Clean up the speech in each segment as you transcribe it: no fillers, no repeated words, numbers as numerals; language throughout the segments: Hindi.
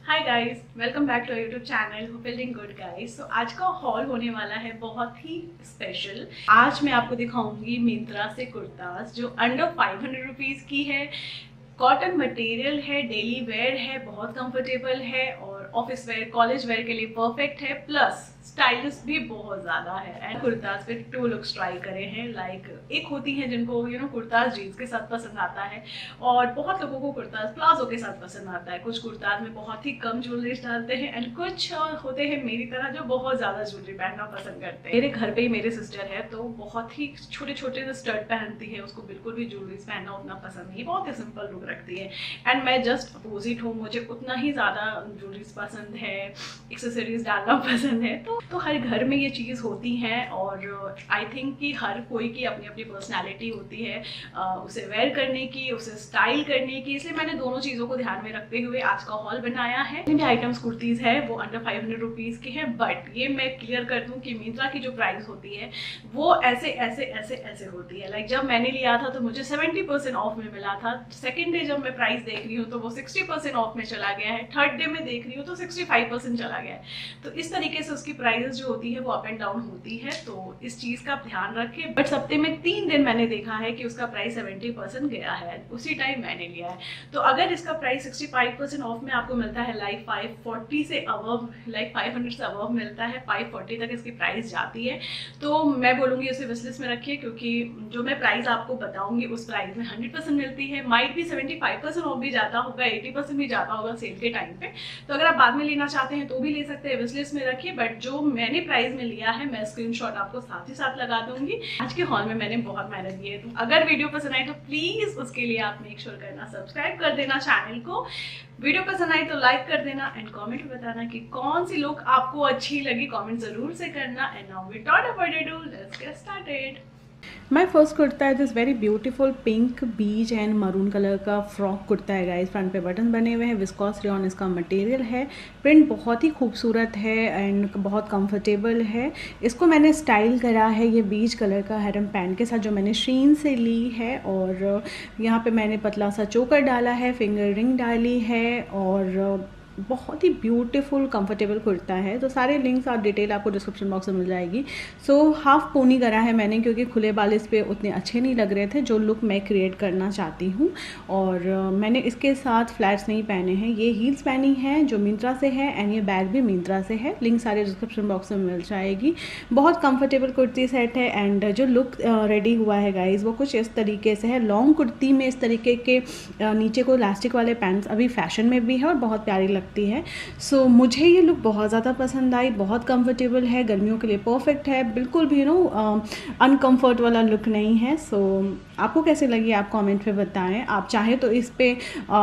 Hi guys, welcome back to YouTube channel feeling good guys. तो आज का हॉल होने वाला है बहुत ही स्पेशल। आज मैं आपको दिखाऊंगी मिंत्रा से कुर्ताज जो अंडर 500 रुपीज़ की है। कॉटन मटेरियल है, डेली वेयर है, बहुत कंफर्टेबल है और ऑफिस वेयर कॉलेज वेयर के लिए परफेक्ट है। प्लस स्टाइलिश भी बहुत ज़्यादा है। एंड कुर्ताज पे 2 लुक्स ट्राई करे हैं। लाइक एक होती हैं जिनको कुर्ताज जीन्स के साथ पसंद आता है और बहुत लोगों को कुर्ताज प्लाजो के साथ पसंद आता है। कुछ कुर्ताज में बहुत ही कम ज्वेलरी डालते हैं एंड कुछ होते हैं मेरी तरह जो बहुत ज़्यादा ज्वेलरी पहनना पसंद करते हैं। मेरे घर पे ही मेरे सिस्टर है तो बहुत ही छोटे छोटे जो स्टर्ट पहनती है, उसको बिल्कुल भी ज्वेलरी पहनना उतना पसंद नहीं, बहुत ही सिंपल लुक रखती है। एंड मैं जस्ट अपोजिट हूँ, मुझे उतना ही ज़्यादा ज्वेलरी पसंद है, एक्सेसरीज डालना पसंद है। तो हर घर में ये चीज़ होती हैं और आई थिंक कि हर कोई की अपनी अपनी पर्सनैलिटी होती है उसे वेयर करने की, उसे स्टाइल करने की। इसलिए मैंने दोनों चीज़ों को ध्यान में रखते हुए आज का हॉल बनाया है। जितने भी आइटम्स कुर्तीज़ है वो अंडर 500 रुपीज़ के हैं। बट ये मैं क्लियर कर दूँ कि मिंत्रा की जो प्राइस होती है वो ऐसे ऐसे ऐसे ऐसे होती है। लाइक जब मैंने लिया था तो मुझे 70% ऑफ में मिला था। सेकेंड डे जब मैं प्राइस देख रही हूँ तो वो 60% ऑफ में चला गया है। थर्ड डे में देख रही हूँ तो 65% चला गया है। तो इस तरीके से उसकी प्राइस जो होती है वो अप एंड डाउन होती है, तो इस चीज का ध्यान रखें। बट सप्ताह में 3 दिन मैंने देखा है कि उसका प्राइस 70% गया है, उसी टाइम मैंने लिया है। तो अगर इसका प्राइस 65% ऑफ में आपको मिलता है, लाइक 540 से अबव, लाइक 500 से अबव मिलता है, 540 तक इसकी प्राइस जाती है, तो मैं बोलूँगी उसे विशलिस्ट में रखिए। क्योंकि जो मैं प्राइस आपको बताऊंगी उस प्राइस में 100% मिलती है। माइट भी 75% ऑफ भी जाता होगा, 80% भी जाता होगा सेल के टाइम पे। तो अगर आप बाद में लेना चाहते हैं तो भी ले सकते हैं, विशलिस्ट में रखिए। बट जो मैंने प्राइस में लिया है मैं स्क्रीनशॉट आपको साथ ही साथ लगा दूंगी। आज के हॉल में मैंने बहुत मेहनत की है, तो अगर वीडियो पसंद आए तो प्लीज उसके लिए आप मेक श्योर करना सब्सक्राइब कर देना चैनल को। वीडियो पसंद आए तो लाइक कर देना एंड कमेंट में बताना कि कौन सी लुक आपको अच्छी लगी, कमेंट जरूर से करना। And now without further ado let's get started. My first kurta है this very beautiful pink beige and maroon colour का फ्रॉक कुर्ता है गाइस। फ्रंट पे बटन बने हुए हैं, विस्कॉस रेयॉन इसका मटेरियल है। प्रिंट बहुत ही खूबसूरत है एंड बहुत कंफर्टेबल है। इसको मैंने स्टाइल करा है ये बीज कलर का हैरम पैंट के साथ जो मैंने शीन से ली है। और यहाँ पे मैंने पतला सा चोकर डाला है, फिंगर रिंग डाली है और बहुत ही ब्यूटीफुल कंफर्टेबल कुर्ता है। तो सारे लिंक्स और डिटेल आपको डिस्क्रिप्शन बॉक्स में मिल जाएगी। सो हाफ पोनी करा है मैंने क्योंकि खुले बाल इस पे उतने अच्छे नहीं लग रहे थे जो लुक मैं क्रिएट करना चाहती हूँ। और मैंने इसके साथ फ्लैट्स नहीं पहने हैं, ये हील्स पहनी हैं जो मिंत्रा से है एंड ये बैग भी मिंत्रा से है। लिंक सारे डिस्क्रिप्शन बॉक्स में मिल जाएगी। बहुत कंफर्टेबल कुर्ती सेट है एंड जो लुक रेडी हुआ है गाइज वो कुछ इस तरीके से है। लॉन्ग कुर्ती में इस तरीके के नीचे को इलास्टिक वाले पैंट्स अभी फैशन में भी है और बहुत प्यारी लगती है। सो मुझे ये लुक बहुत ज़्यादा पसंद आई। बहुत कंफर्टेबल है, गर्मियों के लिए परफेक्ट है, बिल्कुल भी अनकम्फर्ट वाला लुक नहीं है। सो आपको कैसे लगी आप कमेंट में बताएं। आप चाहे तो इस पे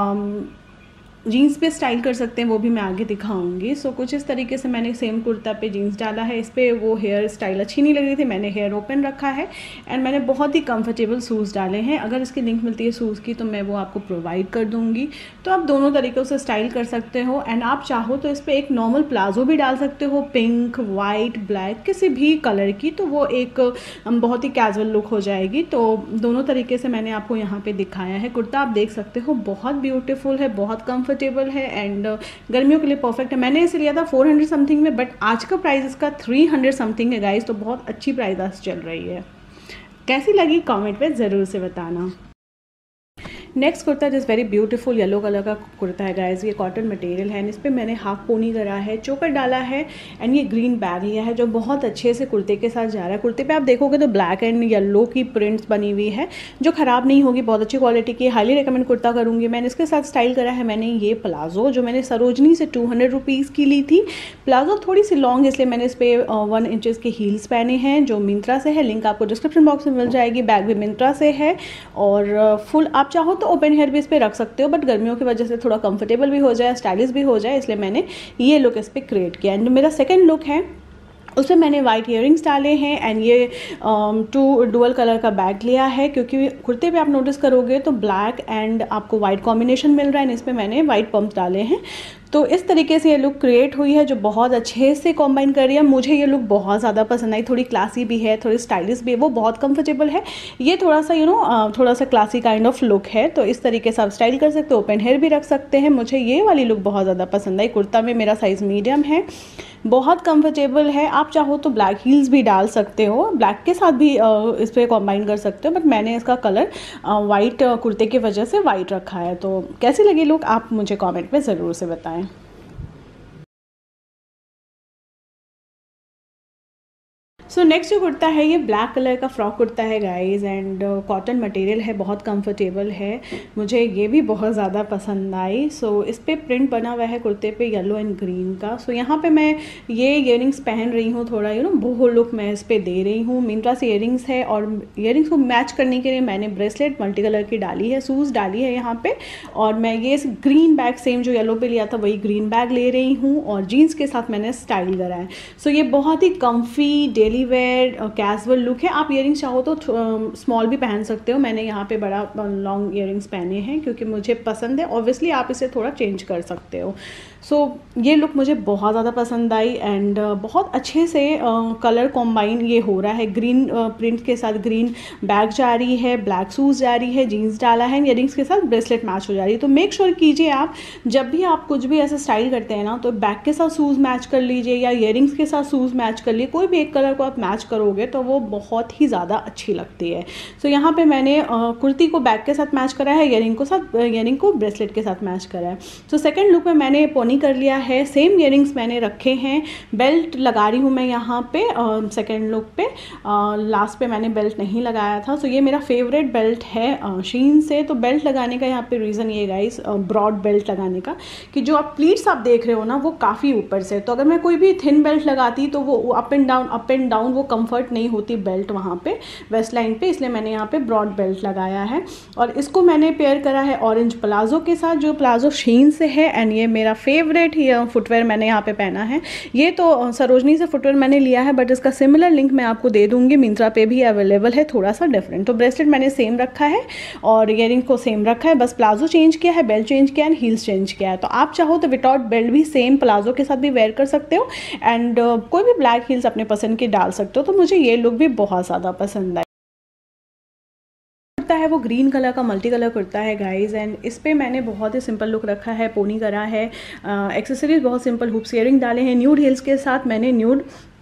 जीन्स पे स्टाइल कर सकते हैं, वो भी मैं आगे दिखाऊंगी। सो कुछ इस तरीके से मैंने सेम कुर्ता पे जीन्स डाला है। इस पे वो हेयर स्टाइल अच्छी नहीं लग रही थी, मैंने हेयर ओपन रखा है एंड मैंने बहुत ही कंफर्टेबल शूज़ डाले हैं। अगर इसकी लिंक मिलती है शूज़ की तो मैं वो आपको प्रोवाइड कर दूंगी। तो आप दोनों तरीक़ों से स्टाइल कर सकते हो एंड आप चाहो तो इस पर एक नॉर्मल प्लाजो भी डाल सकते हो, पिंक, वाइट, ब्लैक, किसी भी कलर की, तो वो एक बहुत ही कैजुअल लुक हो जाएगी। तो दोनों तरीके से मैंने आपको यहाँ पर दिखाया है। कुर्ता आप देख सकते हो बहुत ब्यूटीफुल है, बहुत कंफर्टेबल है एंड गर्मियों के लिए परफेक्ट है। मैंने इसे लिया था 400 समथिंग में, बट आज का प्राइस इसका 300 समथिंग है गाइस। तो बहुत अच्छी प्राइस आज चल रही है। कैसी लगी कमेंट में ज़रूर से बताना। नेक्स्ट कुर्ता जिस वेरी ब्यूटीफुल येलो कलर का कुर्ता है गाइस। ये कॉटन मटेरियल है एंड इस पर मैंने हाफ पोनी करा है, चोकर डाला है एंड ये ग्रीन बैग लिया है जो बहुत अच्छे से कुर्ते के साथ जा रहा है। कुर्ते पे आप देखोगे तो ब्लैक एंड येलो की प्रिंट्स बनी हुई है जो ख़राब नहीं होगी, बहुत अच्छी क्वालिटी की। हाईली रिकमेंड कुर्ता करूँगी। मैंने इसके साथ स्टाइल करा है मैंने ये प्लाजो जो मैंने सरोजनी से 200 रुपीज़ की ली थी। प्लाजो थोड़ी सी लॉन्ग इसलिए मैंने इस पर 1 इंचज़ के हील्स पहने हैं जो मिंत्रा से है। लिंक आपको डिस्क्रिप्शन बॉक्स में मिल जाएगी। बैग भी मिंत्रा से है और फुल आप चाहो तो ओपन हेयर भी इस पर रख सकते हो, बट गर्मियों की वजह से थोड़ा कंफर्टेबल भी हो जाए, स्टाइलिश भी हो जाए, इसलिए मैंने ये लुक इस पर क्रिएट किया। एंड मेरा सेकंड लुक है उसमें मैंने वाइट ईयरिंग्स डाले हैं एंड ये 2 डुअल कलर का बैग लिया है क्योंकि कुर्ते पे आप नोटिस करोगे तो ब्लैक एंड आपको वाइट कॉम्बिनेशन मिल रहा है एंड इस पर मैंने वाइट पम्प्स डाले हैं। तो इस तरीके से ये लुक क्रिएट हुई है जो बहुत अच्छे से कॉम्बाइन कर रही है। मुझे ये लुक बहुत ज़्यादा पसंद आई, थोड़ी क्लासी भी है, थोड़ी स्टाइलिश भी है, वो बहुत कंफर्टेबल है। ये थोड़ा सा थोड़ा सा क्लासी काइंड ऑफ लुक है, तो इस तरीके से आप स्टाइल कर सकते हो, ओपन हेयर भी रख सकते हैं। मुझे ये वाली लुक बहुत ज़्यादा पसंद आई। कुर्ता में मेरा साइज़ मीडियम है, बहुत कंफर्टेबल है। आप चाहो तो ब्लैक हील्स भी डाल सकते हो, ब्लैक के साथ भी इस पर कॉम्बाइन कर सकते हो, बट मैंने इसका कलर वाइट कुर्ते की वजह से वाइट रखा है। तो कैसी लगी लुक आप मुझे कमेंट में ज़रूर से बताएं। सो नेक्स्ट जो कुर्ता है ये ब्लैक कलर का फ्रॉक कुर्ता है गाइस, एंड कॉटन मटेरियल है, बहुत कंफर्टेबल है। मुझे ये भी बहुत ज़्यादा पसंद आई। सो इस पे प्रिंट बना हुआ है कुर्ते पे येलो एंड ग्रीन का। सो यहाँ पे मैं ये इयरिंग्स पहन रही हूँ, थोड़ा बोहो लुक मैं इस पे दे रही हूँ। मिंत्रा से इयरिंग्स है और इयरिंग्स को मैच करने के लिए मैंने ब्रेसलेट मल्टी कलर की डाली है, शूज़ डाली है यहाँ पे। और मैं ये ग्रीन बैग सेम जो येलो पे लिया था वही ग्रीन बैग ले रही हूँ, और जीन्स के साथ मैंने स्टाइल करा है। सो ये बहुत ही comfy daily wear casual look है। आप इयरिंग्स चाहो तो स्मॉल भी पहन सकते हो। मैंने यहाँ पे बड़ा लॉन्ग इयरिंग्स पहने हैं क्योंकि मुझे पसंद है। ऑब्वियसली आप इसे थोड़ा चेंज कर सकते हो। सो ये लुक मुझे बहुत ज़्यादा पसंद आई, एंड बहुत अच्छे से कलर कॉम्बाइन ये हो रहा है। ग्रीन प्रिंट के साथ ग्रीन बैग जा रही है, ब्लैक शूज़ जा रही है, जीन्स डाला है, इयरिंग्स के साथ ब्रेसलेट मैच हो जा रही है। तो मेक श्योर कीजिए आप जब भी आप कुछ भी ऐसा स्टाइल करते हैं ना, तो बैग के साथ शूज़ मैच कर लीजिए या इयरिंग्स के साथ शूज़ मैच कर लिए। कोई भी एक कलर को आप मैच करोगे तो वो बहुत ही ज़्यादा अच्छी लगती है। सो यहाँ पे मैंने कुर्ती को बैग के साथ मैच करा है, इयरिंग को ब्रेसलेट के साथ मैच करा है। सो सेकेंड लुक में मैंने पोनी कर लिया है, सेम इयरिंग्स मैंने रखे हैं, बेल्ट लगा रही हूँ मैं यहाँ पे सेकेंड लुक पे। लास्ट पे मैंने बेल्ट नहीं लगाया था। सो ये मेरा फेवरेट बेल्ट है शीन से। तो बेल्ट लगाने का यहाँ पे रीज़न ये गाइस, ब्रॉड बेल्ट लगाने का, कि जो आप प्लीट्स आप देख रहे हो ना वो काफ़ी ऊपर से, तो अगर मैं कोई भी थिन बेल्ट लगाती तो वो अप एंड डाउन वो कंफर्ट नहीं होती बेल्ट वहाँ पे वेस्ट लाइन पे, इसलिए मैंने यहाँ पे ब्रॉड बेल्ट लगाया है। और इसको मैंने पेयर करा है ऑरेंज प्लाजो के साथ, जो प्लाजो शीन से है। एंड ये मेरा फेवरेट ही फुटवेयर मैंने यहाँ पे पहना है। ये तो सरोजनी से फुटवेयर मैंने लिया है, बट इसका सिमिलर लिंक मैं आपको दे दूँगी, मिंत्रा पे भी अवेलेबल है, थोड़ा सा डिफरेंट। तो ब्रेसलेट मैंने सेम रखा है और इयरिंग को सेम रखा है, बस प्लाजो चेंज किया है, बेल्ट चेंज किया है, हील्स चेंज किया है। तो आप चाहो तो विदाउट बेल्ट भी सेम प्लाजो के साथ भी वेयर कर सकते हो, एंड कोई भी ब्लैक हील्स अपने पसंद की डाल सकते हो। तो मुझे ये लुक भी बहुत ज़्यादा पसंद आई है। वो ग्रीन कलर का मल्टी कलर कुर्ता है गाइस, एंड इस पे मैंने बहुत ही सिंपल लुक रखा है, पोनी करा है, एक्सेसरीज बहुत सिंपल, हुप्स इयरिंग डाले हैं, न्यूड हील्स के साथ मैंने न्यूड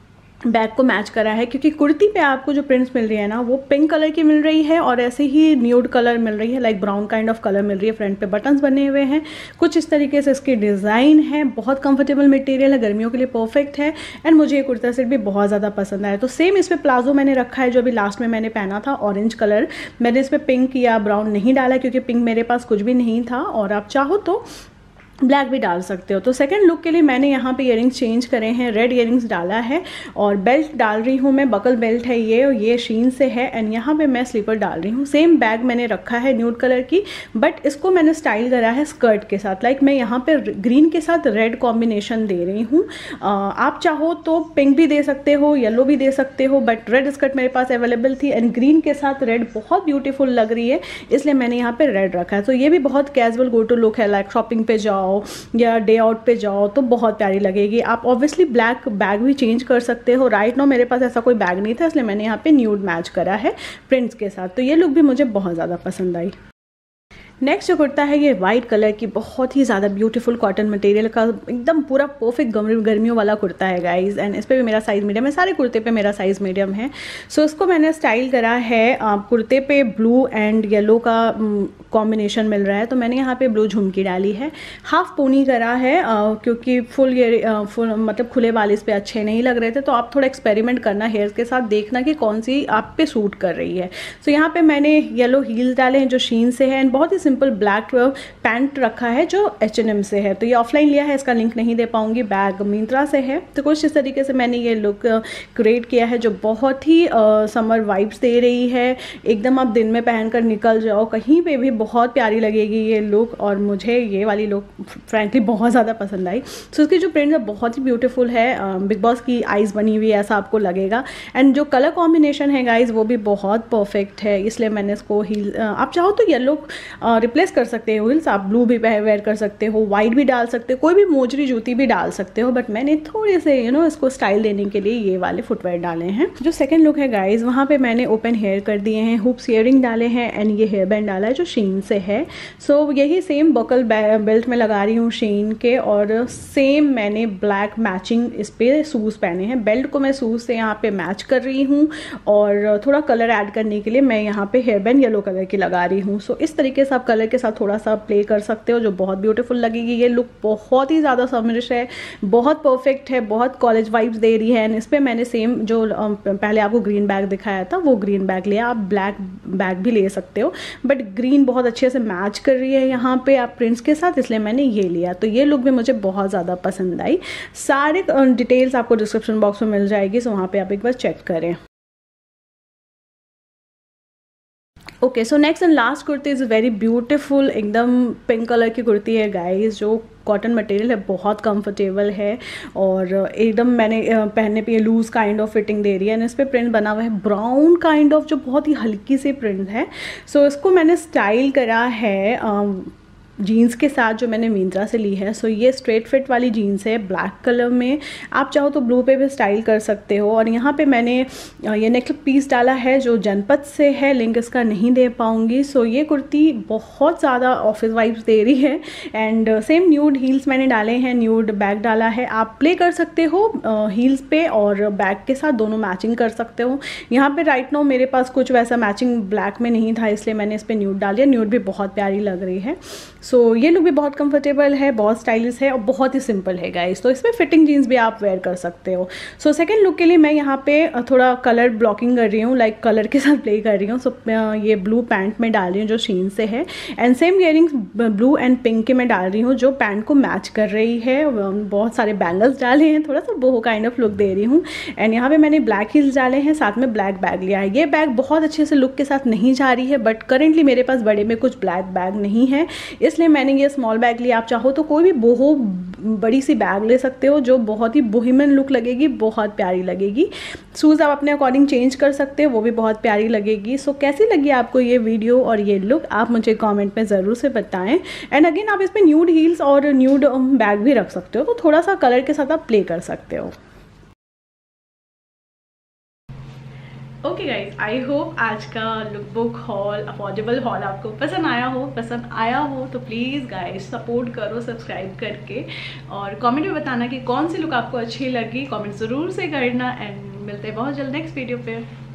बैग को मैच करा है, क्योंकि कुर्ती पे आपको जो प्रिंट्स मिल रही है ना वो पिंक कलर की मिल रही है और ऐसे ही न्यूड कलर मिल रही है, like brown kind of colour मिल रही है। फ्रंट पे बटन्स बने हुए हैं, कुछ इस तरीके से इसकी डिज़ाइन है। बहुत कंफर्टेबल मटेरियल है, गर्मियों के लिए परफेक्ट है, एंड मुझे ये कुर्ता सेट भी बहुत ज़्यादा पसंद आया। तो सेम इस पर प्लाजो मैंने रखा है जो अभी लास्ट में मैंने पहना था, ऑरेंज कलर। मैंने इस पर पिंक या ब्राउन नहीं डाला क्योंकि पिंक मेरे पास कुछ भी नहीं था, और आप चाहो तो ब्लैक भी डाल सकते हो। तो सेकंड लुक के लिए मैंने यहाँ पे इयरिंग्स चेंज करे हैं, रेड इयरिंग्स डाला है, और बेल्ट डाल रही हूँ मैं, बकल बेल्ट है ये, और ये शीन से है। एंड यहाँ पे मैं स्लीपर डाल रही हूँ। सेम बैग मैंने रखा है न्यूड कलर की, बट इसको मैंने स्टाइल करा है स्कर्ट के साथ, लाइक मैं यहाँ पे ग्रीन के साथ रेड कॉम्बिनेशन दे रही हूँ। आप चाहो तो पिंक भी दे सकते हो, येलो भी दे सकते हो, बट रेड स्कर्ट मेरे पास अवेलेबल थी, एंड ग्रीन के साथ रेड बहुत ब्यूटीफुल लग रही है, इसलिए मैंने यहाँ पे रेड रखा है। तो ये भी बहुत कैजुअल गो टू लुक है, लाइक शॉपिंग पे जाओ या डे आउट पे जाओ तो बहुत प्यारी लगेगी। आप ऑब्वियसली ब्लैक बैग भी चेंज कर सकते हो। राइट नाउ मेरे पास ऐसा कोई बैग नहीं था, इसलिए मैंने यहाँ पे न्यूड मैच करा है प्रिंट्स के साथ। तो ये लुक भी मुझे बहुत ज़्यादा पसंद आई। नेक्स्ट जो कुर्ता है ये वाइट कलर की बहुत ही ज़्यादा ब्यूटीफुल कॉटन मटेरियल का एकदम पूरा परफेक्ट गर्मियों वाला कुर्ता है गाइस, एंड इस पर भी मेरा साइज़ मीडियम है, सारे कुर्ते पे मेरा साइज़ मीडियम है। सो इसको मैंने स्टाइल करा है, कुर्ते पे ब्लू एंड येलो का कॉम्बिनेशन मिल रहा है, तो मैंने यहाँ पे ब्लू झुमकी डाली है, हाफ पोनी करा है, क्योंकि फुल मतलब खुले बाल इस पर अच्छे नहीं लग रहे थे। तो आप थोड़ा एक्सपेरिमेंट करना हेयर्स के साथ, देखना कि कौन सी आप पे सूट कर रही है। सो यहाँ पे मैंने येलो हील्स डाले हैं जो शीन से है, एंड बहुत ही सिंपल ब्लैक पैंट रखा है जो H&M से है। तो ये ऑफलाइन लिया है, इसका लिंक नहीं दे पाऊंगी, बैग मिंत्रा से है। तो कुछ इस तरीके से मैंने ये लुक क्रिएट किया है जो बहुत ही समर वाइब्स दे रही है। एकदम आप दिन में पहनकर निकल जाओ कहीं पे भी, बहुत प्यारी लगेगी ये लुक, और मुझे ये वाली लुक फ्रैंकली बहुत ज़्यादा पसंद आई। सो इसकी जो प्रिंट है बहुत ही ब्यूटीफुल है, बिग बॉस की आइज़ बनी हुई है ऐसा आपको लगेगा, एंड जो कलर कॉम्बिनेशन है गाइज वो भी बहुत परफेक्ट है, इसलिए मैंने इसको आप चाहो तो येलो रिप्लेस कर सकते हो हील्स, आप ब्लू भी वेयर कर सकते हो, वाइट भी डाल सकते हो, कोई भी मोजरी जूती भी डाल सकते हो, बट मैंने थोड़े से इसको स्टाइल देने के लिए ये वाले फुटवेयर डाले हैं। जो सेकंड लुक है गाइज, वहाँ पे मैंने ओपन हेयर कर दिए हैं, हुप्स इयरिंग डाले हैं एंड ये हेयर बैंड डाला है जो शीन से है। सो यही सेम बकल बेल्ट में लगा रही हूँ शीन के, और सेम मैंने ब्लैक मैचिंग इस पे शूज़ पहने हैं। बेल्ट को मैं शूज़ से यहाँ पे मैच कर रही हूँ और थोड़ा कलर ऐड करने के लिए मैं यहाँ पे हेयर बैंड येलो कलर की लगा रही हूँ। सो इस तरीके से आप कलर के साथ थोड़ा सा प्ले कर सकते हो, जो बहुत ब्यूटीफुल लगेगी। ये लुक बहुत ही ज़्यादा समरिश है, बहुत परफेक्ट है, बहुत कॉलेज वाइब्स दे रही है। एंड इस पर मैंने सेम जो पहले आपको ग्रीन बैग दिखाया था वो ग्रीन बैग लिया, आप ब्लैक बैग भी ले सकते हो, बट ग्रीन बहुत अच्छे से मैच कर रही है यहाँ पे आप प्रिंट्स के साथ, इसलिए मैंने ये लिया। तो ये लुक भी मुझे बहुत ज़्यादा पसंद आई। सारे डिटेल्स आपको डिस्क्रिप्शन बॉक्स में मिल जाएगी, सो वहाँ पे आप एक बार चेक करें। Okay, so next and last kurti is very beautiful, एकदम पिंक कलर की कुर्ती है गाइस, जो कॉटन मटेरियल है, बहुत कंफर्टेबल है और एकदम मैंने पहनने पे ये लूज़ काइंड ऑफ फिटिंग दे रही है। एंड इस पर प्रिंट बना हुआ है ब्राउन काइंड ऑफ, जो बहुत ही हल्की सी प्रिंट है। सो इसको मैंने स्टाइल करा है जीन्स के साथ जो मैंने मिंत्रा से ली है। सो ये स्ट्रेट फिट वाली जीन्स है ब्लैक कलर में, आप चाहो तो ब्लू पे भी स्टाइल कर सकते हो। और यहाँ पे मैंने ये नेक पीस डाला है जो जनपद से है, लिंक इसका नहीं दे पाऊँगी। सो ये कुर्ती बहुत ज़्यादा ऑफिस वाइब्स दे रही है। एंड सेम न्यूड हील्स मैंने डाले हैं, न्यूड बैग डाला है, आप प्ले कर सकते हो हील्स पे और बैग के साथ, दोनों मैचिंग कर सकते हो। यहाँ पे राइट नाउ मेरे पास कुछ वैसा मैचिंग ब्लैक में नहीं था, इसलिए मैंने इस पर न्यूड डाल दिया। न्यूड भी बहुत प्यारी लग रही है। सो ये लुक भी बहुत कंफर्टेबल है, बहुत स्टाइलिश है और बहुत ही सिंपल है गाइस। तो इसमें फिटिंग जीन्स भी आप वेयर कर सकते हो। सो सेकंड लुक के लिए मैं यहाँ पे थोड़ा कलर ब्लॉकिंग कर रही हूँ, लाइक कलर के साथ प्ले कर रही हूँ। सो ये ब्लू पैंट में डाल रही हूँ जो शीन से है, and same earrings blue and pink के मैं डाल रही हूँ जो पैंट को मैच कर रही है। बहुत सारे बैंगल्स डाले हैं, थोड़ा सा बोहो काइंड ऑफ लुक दे रही हूँ। एंड यहाँ पे मैंने ब्लैक हील्स डाले हैं, साथ में ब्लैक बैग लिया है। ये बैग बहुत अच्छे से लुक के साथ नहीं जा रही है, बट करेंटली मेरे पास बड़े में कुछ ब्लैक बैग नहीं है, इसलिए मैंने ये स्मॉल बैग लिया। आप चाहो तो कोई भी बोहो बड़ी सी बैग ले सकते हो जो बहुत ही बोहेमियन लुक लगेगी, बहुत प्यारी लगेगी। शूज़ आप अपने अकॉर्डिंग चेंज कर सकते हो, वो भी बहुत प्यारी लगेगी। सो कैसी लगी आपको ये वीडियो और ये लुक, आप मुझे कमेंट में ज़रूर से बताएं। एंड अगेन आप इसमें न्यूड हील्स और न्यूड बैग भी रख सकते हो, तो थोड़ा सा कलर के साथ आप प्ले कर सकते हो। ओके गाइज, आई होप आज का lookbook haul, affordable haul आपको पसंद आया हो तो प्लीज़ गाइज सपोर्ट करो सब्सक्राइब करके, और कमेंट में बताना कि कौन सी लुक आपको अच्छी लगी, कमेंट ज़रूर से करना। एंड मिलते हैं बहुत जल्द नेक्स्ट वीडियो पे।